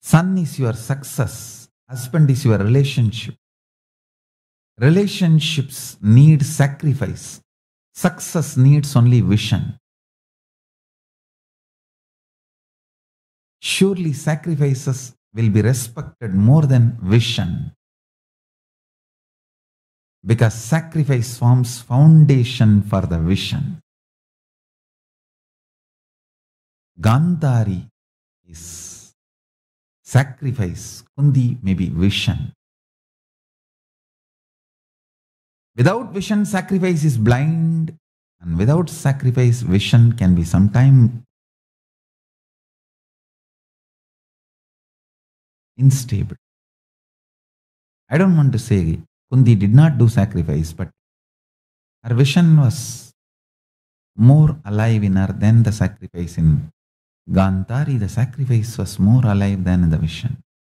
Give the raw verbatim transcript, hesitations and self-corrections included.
Son is your success. Husband is your relationship. Relationships need sacrifice. Success needs only vision. Surely sacrifices will be respected more than vision, because sacrifice forms foundation for the vision. Gandhari is sacrifice, Kunti may be vision. Without vision, sacrifice is blind, and without sacrifice, vision can be sometime unstable. I don't want to say Kunti did not do sacrifice, but her vision was more alive in her than the sacrifice in Gandhari. The sacrifice was more alive than the vision.